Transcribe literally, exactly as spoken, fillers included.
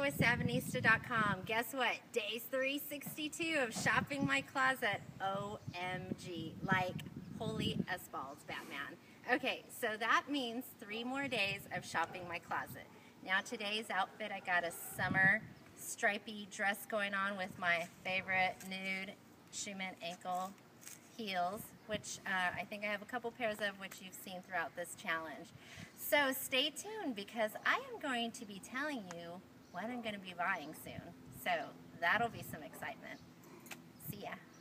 with Savinista dot com. Guess what? Day three sixty-two of shopping my closet. O M G. Like, holy S-balls, Batman. Okay, so that means three more days of shopping my closet. Now today's outfit, I got a summer stripy dress going on with my favorite nude Schumann ankle heels, which uh, I think I have a couple pairs of, which you've seen throughout this challenge. So stay tuned, because I am going to be telling you what I'm going to be buying soon. So that'll be some excitement. See ya.